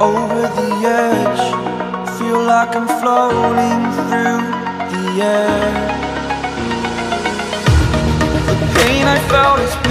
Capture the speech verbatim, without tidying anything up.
over the edge. Feel like I'm floating through the air. The pain I felt is